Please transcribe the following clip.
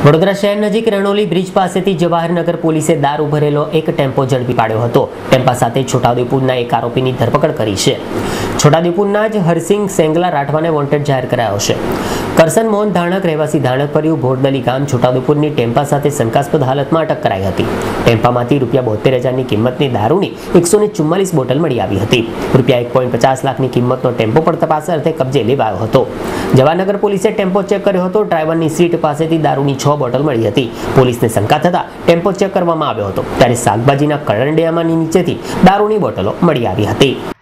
વડોદરા શહેર નજીક રણોલી બ્રિજ પાસેથી જવાહરનગર પોલીસે દારૂ ભરેલો એક ટેમ્પો ઝડપી પાડ્યો હતો। ટેમ્પા સાથે છોટાઉદેપુરના એક આરોપીની ધરપકડ કરી છે। છોટાઉદેપુરના જ હરસિંગ સેંગલા રાઠવાને વોન્ટેડ જાહેર કરાયો છે। કરસન મોહન ધાણક રહેવાસી ધાણકપર્યું ભોરદલી ગામ છોટાઉદેપુરની ટેમ્પા સાથે શંકાસ્પદ હાલતમાં અટક કરાઈ હતી। ટેમ્પામાંથી ₹72,000ની કિંમતની દારૂની 144 બોટલ મળી આવી હતી। ₹1.50 લાખની કિંમતનો ટેમ્પો પણ તપાસ અર્થે કબજે લેવાયો હતો। જવાહરનગર પોલીસે ટેમ્પો ચેક કર્યો હતો। ડ્રાઈવરની સીટ પાસેથી દારૂની 6 બોટલ મળી હતી। પોલીસને શંકા થતા ટેમ્પો ચેક કરવામાં આવ્યો હતો, ત્યારે શાકભાજીના કરંડિયામાંની નીચેથી દારૂની બોટલો મળી આવી હતી।